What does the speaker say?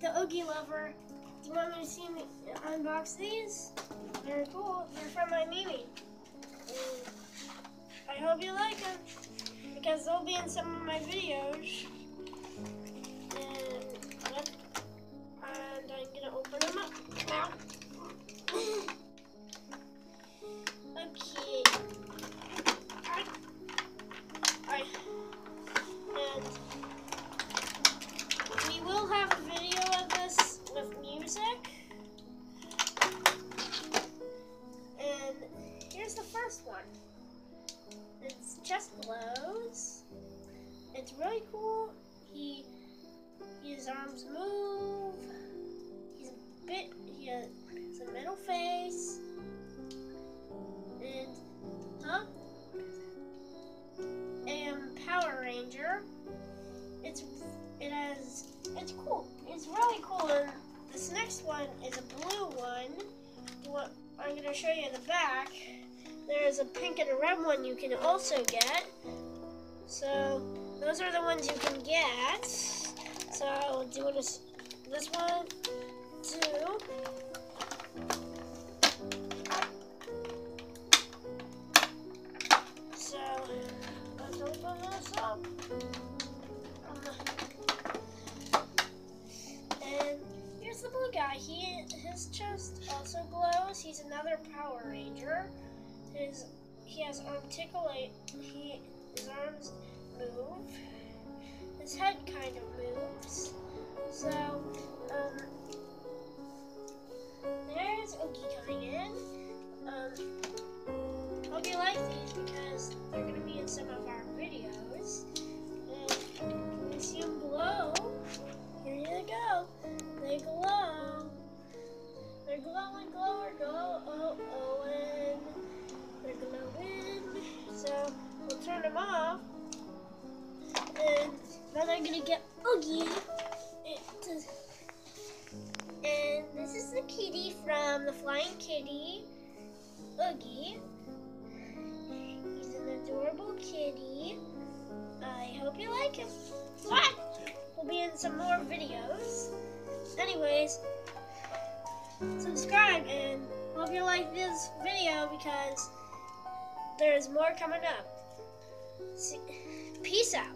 the Oogie Lover. Do you want me to see me unbox these? They're cool. They're from my Mimi. And I hope you like them because they'll be in some of my videos. And I'm gonna open them up now. Okay. And we will have a video of this with music. And here's the first one. It's just glows. It's really cool. His arms move. He has a middle face. And Power Ranger. It's cool. It's really cool. And this next one is a blue one. What I'm gonna show you in the back. There's a pink and a red one you can also get. So those are the ones you can get. So I'll do this one, 2. So let's open this up. And here's the blue guy. His chest also glows. He's another Power Ranger. He has articulate. His arms move. His head kind of moves. So there's Oogie coming in. Hope you like these because they're gonna be in some of our videos. And when you see them glow, here you go. They glow. They're glowing, and they're glowing. So we'll turn them off, and then I'm gonna get Oogie. And this is the kitty from the Flying Kitty, Oogie. He's an adorable kitty. I hope you like him. We'll be in some more videos. Anyways, subscribe and hope you like this video because there's more coming up. Peace out.